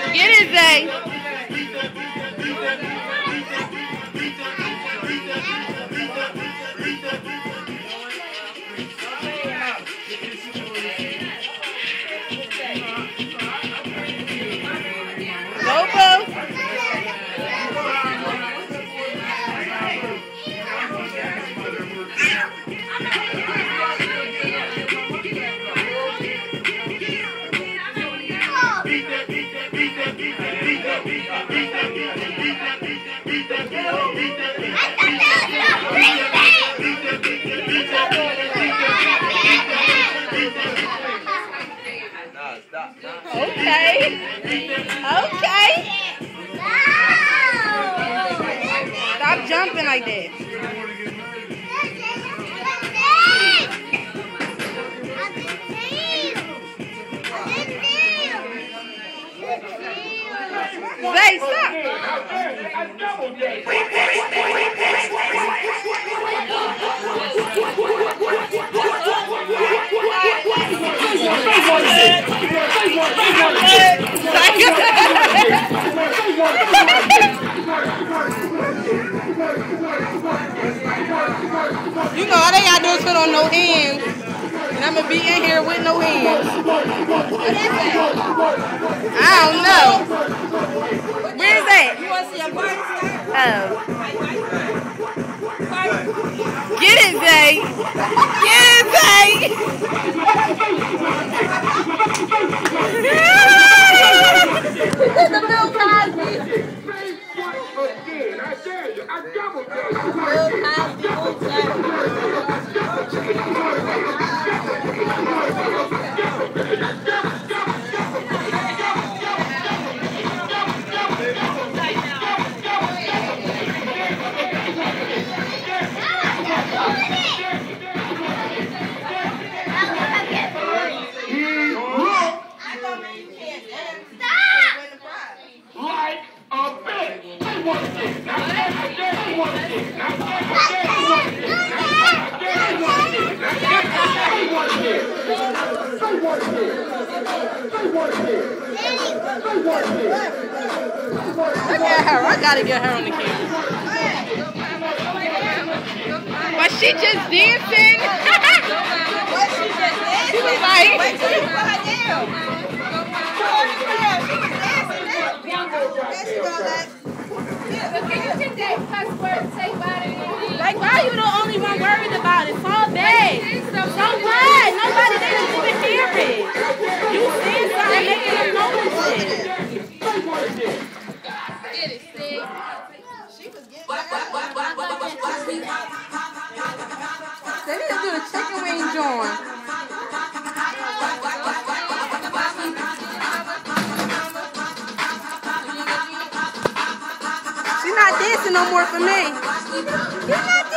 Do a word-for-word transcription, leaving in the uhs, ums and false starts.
Get it, Zay. Go, boo. Okay. Okay. Stop jumping like that. Zay, stop. You know, all they gotta do is put on no hands. And I'm gonna be in here with no hands. What is that? I don't know. Where is that? You wanna see a party start? Oh. Get it, Zay. Get it, Zay. The Bill Cosby. I dare you. I double dare you. Bill Look at her. I gotta get her on the camera. But she just dancing. What she just dancing? She was like, wait till you put her down. Like, why are you the only one worried about it? It's all bad. So what? Nobody didn't even hear it. You said something, making them notice it. Get it, see? She was getting they need to do the chicken wing joint. She's not dancing no more for me. You're not